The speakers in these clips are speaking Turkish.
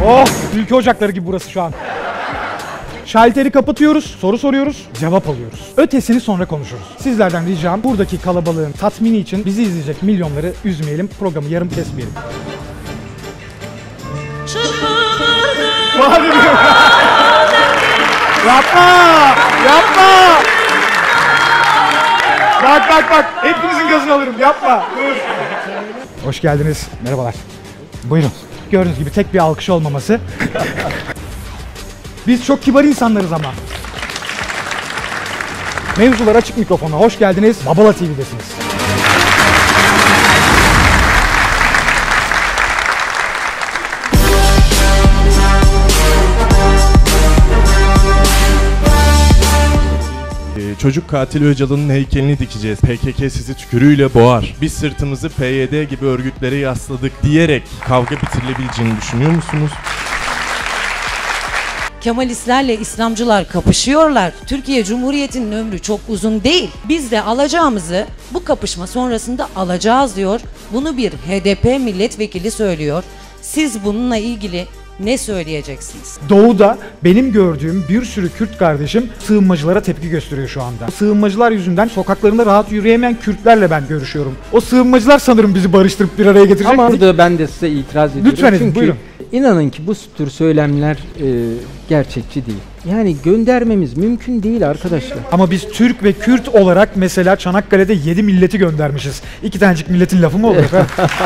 Oh! Ülke ocakları gibi burası şu an. Şalteri kapatıyoruz, soru soruyoruz, cevap alıyoruz. Ötesini sonra konuşuruz. Sizlerden ricam buradaki kalabalığın tatmini için bizi izleyecek milyonları üzmeyelim, programı yarım kesmeyelim. Yapma! Yapma! Bak! Hepinizin gazını alırım, yapma! Dur! Hoş geldiniz, merhabalar. Buyurun. Gördüğünüz gibi tek bir alkış olmaması. Biz çok kibar insanlarız ama. Mevzular açık mikrofona. Hoş geldiniz. Babala TV'desiniz. Çocuk katili Öcalan'ın heykelini dikeceğiz. PKK sizi tükürüğüyle boğar. Biz sırtımızı PYD gibi örgütlere yasladık diyerek kavga bitirilebileceğini düşünüyor musunuz? Kemalistlerle İslamcılar kapışıyorlar. Türkiye Cumhuriyeti'nin ömrü çok uzun değil. Biz de alacağımızı bu kapışma sonrasında alacağız diyor. Bunu bir HDP milletvekili söylüyor. Siz bununla ilgili ne söyleyeceksiniz? Doğu'da benim gördüğüm bir sürü Kürt kardeşim sığınmacılara tepki gösteriyor şu anda. Sığınmacılar yüzünden sokaklarında rahat yürüyemeyen Kürtlerle ben görüşüyorum. O sığınmacılar sanırım bizi barıştırıp bir araya getirecek. Ama burada ben de size itiraz ediyorum. Lütfen edin, çünkü buyurun. İnanın ki bu tür söylemler gerçekçi değil. Yani göndermemiz mümkün değil arkadaşlar. Ama biz Türk ve Kürt olarak mesela Çanakkale'de 7 milleti göndermişiz. 2 tanecik milletin lafı mı olur?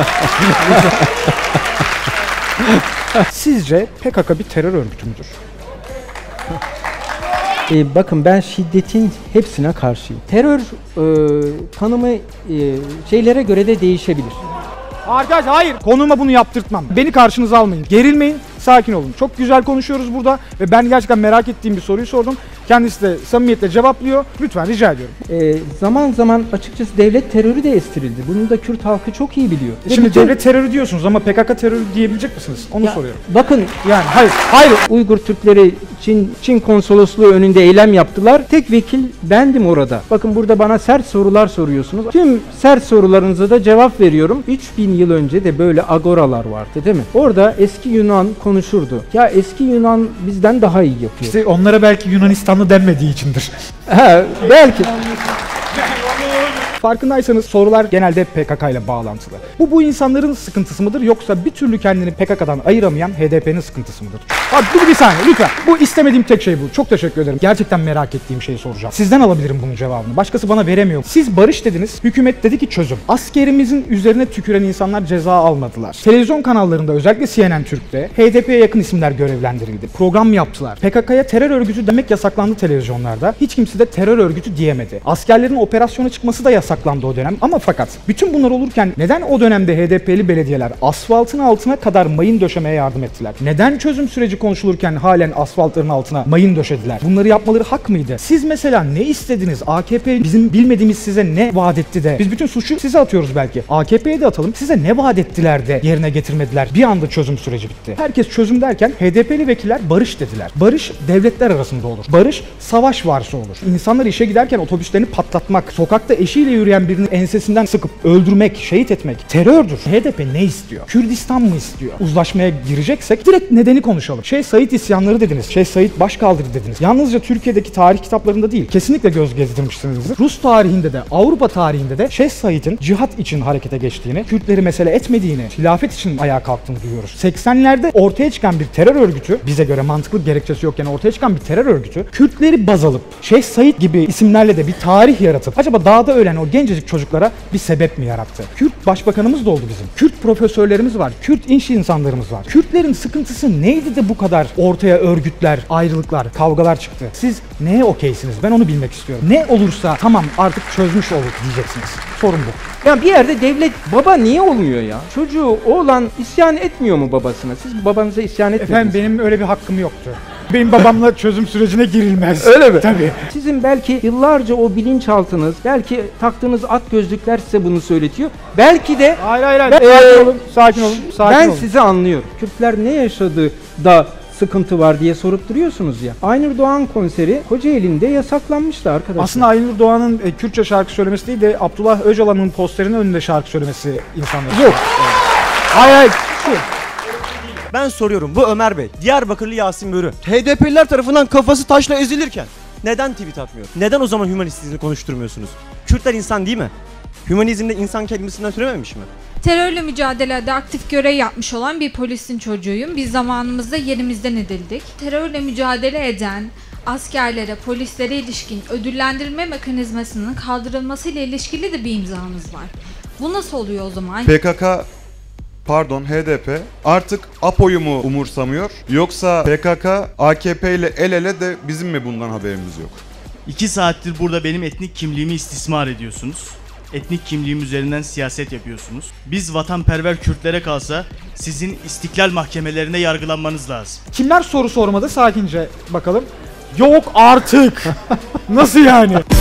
Sizce PKK bir terör örgütü müdür? Bakın ben şiddetin hepsine karşıyım. Terör tanımı şeylere göre de değişebilir. Arkadaş hayır. Konuma bunu yaptırtmam. Beni karşınıza almayın. Gerilmeyin. Sakin olun. Çok güzel konuşuyoruz burada ve ben gerçekten merak ettiğim bir soruyu sordum. Kendisi de samimiyetle cevaplıyor. Lütfen rica ediyorum. Zaman zaman açıkçası devlet terörü de estirildi. Bunu da Kürt halkı çok iyi biliyor. Şimdi devlet terörü diyorsunuz ama PKK terörü diyebilecek misiniz? Onu soruyorum. Bakın yani hayır. Uygur Türkleri Çin konsolosluğu önünde eylem yaptılar. Tek vekil bendim orada. Bakın burada bana sert sorular soruyorsunuz. Tüm sert sorularınıza da cevap veriyorum. 3000 yıl önce de böyle agoralar vardı değil mi? Orada eski Yunan konuşurdu. Ya eski Yunan bizden daha iyi yapıyor. İşte onlara belki Yunanistanlı denmediği içindir. Belki. Farkındaysanız sorular genelde PKK ile bağlantılı. Bu insanların sıkıntısı mıdır yoksa bir türlü kendini PKK'dan ayıramayan HDP'nin sıkıntısı mıdır? Abi bir saniye lütfen. Bu istemediğim tek şey bu. Çok teşekkür ederim. Gerçekten merak ettiğim şeyi soracağım. Sizden alabilirim bunun cevabını. Başkası bana veremiyor. Siz barış dediniz. Hükümet dedi ki çözüm. Askerimizin üzerine tüküren insanlar ceza almadılar. Televizyon kanallarında özellikle CNN Türk'te HDP'ye yakın isimler görevlendirildi. Program yaptılar. PKK'ya terör örgütü demek yasaklandı televizyonlarda. Hiç kimse de terör örgütü diyemedi. Askerlerin operasyona çıkması da yasaklandı o dönem. Ama fakat bütün bunlar olurken neden o dönemde HDP'li belediyeler asfaltın altına kadar mayın döşemeye yardım ettiler? Neden çözüm süreci konuşulurken halen asfaltların altına mayın döşediler? Bunları yapmaları hak mıydı? Siz mesela ne istediniz? AKP bizim bilmediğimiz size ne vaat etti de? Biz bütün suçu size atıyoruz belki. AKP'ye de atalım. Size ne vaat ettiler de yerine getirmediler? Bir anda çözüm süreci bitti. Herkes çözüm derken HDP'li vekiller barış dediler. Barış devletler arasında olur. Barış savaş varsa olur. İnsanlar işe giderken otobüslerini patlatmak, sokakta eşiyle yürüyen birinin ensesinden sıkıp öldürmek, şehit etmek terördür. HDP ne istiyor? Kürdistan mı istiyor? Uzlaşmaya gireceksek direkt nedeni konuşalım. Şeyh Said isyanları dediniz. Şeyh Said başkaldırı dediniz. Yalnızca Türkiye'deki tarih kitaplarında değil, kesinlikle göz gezdirmişsinizdir. Rus tarihinde de, Avrupa tarihinde de Şeyh Said'in cihat için harekete geçtiğini, Kürtleri mesele etmediğini, hilafet için ayağa kalktığını duyuyoruz. 80'lerde ortaya çıkan bir terör örgütü, bize göre mantıklı gerekçesi yokken ortaya çıkan bir terör örgütü, Kürtleri baz alıp, Şeyh Said gibi isimlerle de bir tarih yaratıp, acaba dağda ölen o gencecik çocuklara bir sebep mi yarattı? Kürt başbakanımız da oldu bizim. Kürt profesörlerimiz var. Kürt iş insanlarımız var. Kürtlerin sıkıntısı neydi de bu kadar ortaya örgütler, ayrılıklar, kavgalar çıktı? Siz neye okeysiniz? Ben onu bilmek istiyorum. Ne olursa tamam artık çözmüş olduk diyeceksiniz. Sorun bu. Ya bir yerde devlet baba niye olmuyor ya? Çocuğu oğlan isyan etmiyor mu babasına? Siz babanıza isyan etmediniz. Efendim benim öyle bir hakkım yoktu. Benim babamla çözüm sürecine girilmez. Öyle mi? Tabii. Sizin belki yıllarca o bilinçaltınız, belki taktığınız at gözlükler size bunu söyletiyor. Belki de... Hayır. Sakin olun, sakin olun. Ben sizi anlıyorum. Kürtler ne yaşadı da sıkıntı var diye sorup duruyorsunuz ya. Aynur Doğan konseri Kocaeli'nde yasaklanmıştı arkadaşlar. Aslında Aynur Doğan'ın Kürtçe şarkı söylemesi değil de Abdullah Öcalan'ın posterinin önünde şarkı söylemesi insanlar. Yok. Hayır. Ben soruyorum, bu Ömer Bey, Diyarbakırlı Yasin Börü, HDP'liler tarafından kafası taşla ezilirken neden tweet atmıyor? Neden o zaman hümanistizmi konuşturmuyorsunuz? Kürtler insan değil mi? Hümanizmde insan kelimesinden türememiş mi? Terörle mücadelede aktif görev yapmış olan bir polisin çocuğuyum. Biz zamanımızda yerimizden edildik. Terörle mücadele eden askerlere, polislere ilişkin ödüllendirme mekanizmasının kaldırılmasıyla ilişkili de bir imzamız var. Bu nasıl oluyor o zaman? HDP artık APO'yu mu umursamıyor yoksa PKK AKP ile el ele de bizim mi bundan haberimiz yok? 2 saattir burada benim etnik kimliğimi istismar ediyorsunuz. Etnik kimliğim üzerinden siyaset yapıyorsunuz. Biz vatanperver Kürtlere kalsa sizin istiklal mahkemelerine yargılanmanız lazım. Kimler soru sormadı? Sakince bakalım. Yok artık. Nasıl yani?